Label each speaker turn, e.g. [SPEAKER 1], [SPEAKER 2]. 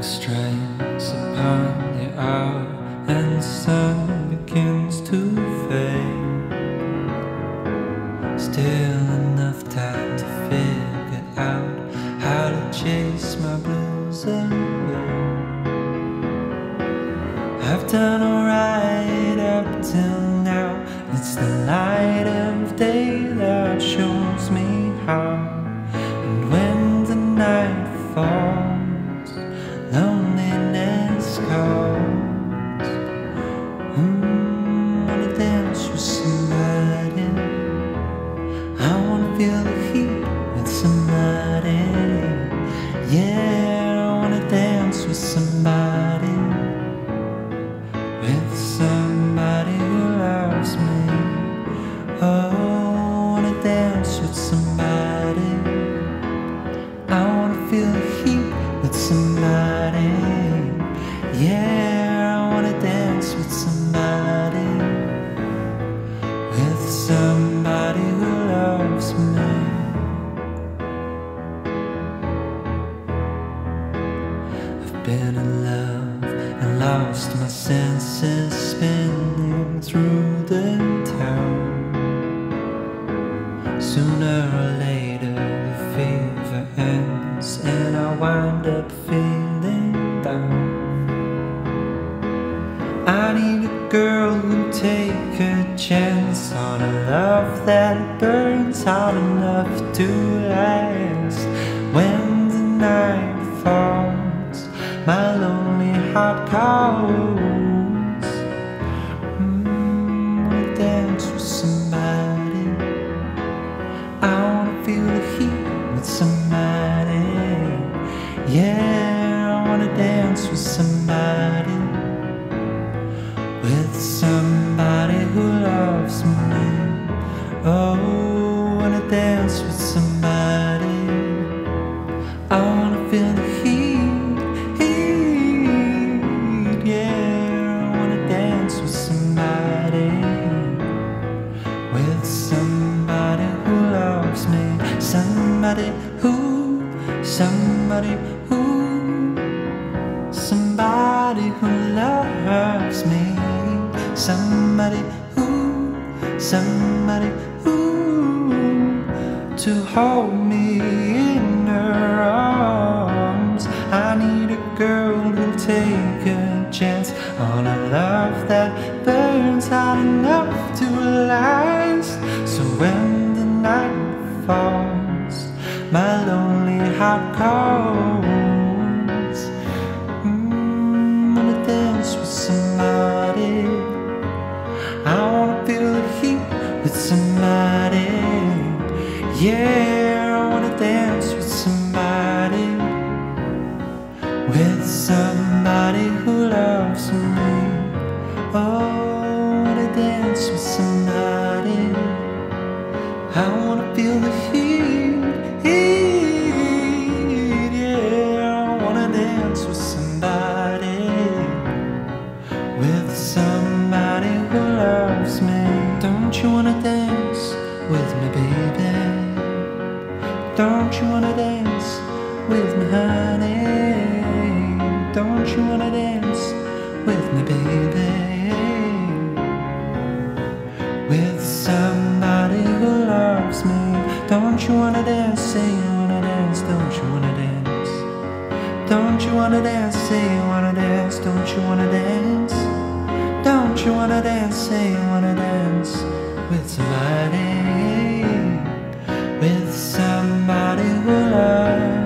[SPEAKER 1] strikes upon the hour and the sun begins to fade. Still enough time to figure out how to chase my blues away. I've done alright up till now. It's the light of day that shows me how. And when the night falls, loneliness calls. Wanna dance with somebody. I wanna feel the heat with somebody. Yeah, I wanna dance with somebody. With somebody who loves me. Oh, I wanna dance with somebody. I wanna feel the heat with somebody. Yeah, I wanna dance with somebody. With somebody who loves me. I've been in love and lost my senses, spinning through the town. Sooner or later the fever ends and I wind up feeling down. I need a girl who'll take a chance on a love that burns hot enough to last. When the night falls, my lonely heart calls. Wanna dance with somebody. I wanna feel the heat with somebody. Yeah, I wanna dance with somebody. With somebody who loves me. Oh, I wanna dance with somebody. I wanna feel the heat, yeah, I wanna dance with somebody. With somebody who loves me. Somebody who loves me. Somebody who to hold me in her arms. I need a girl who'll take a chance on a love that burns hot enough to last. So when the night falls, my lonely heart calls. Wanna dance with somebody. I wanna feel the heat with somebody. Yeah, I wanna dance with somebody. With somebody who loves me. Oh, I wanna dance with somebody. I wanna feel the heat, yeah, I wanna dance with somebody. With somebody who loves me. Don't you wanna dance with me, baby? Don't you wanna dance with me, honey? Don't you wanna dance with me, baby? With somebody who loves me. Don't you wanna dance? Say you wanna dance. Don't you wanna dance? Don't you wanna dance? Say you wanna dance. Don't you wanna dance? Don't you wanna dance? Say you wanna dance with somebody. With somebody who loves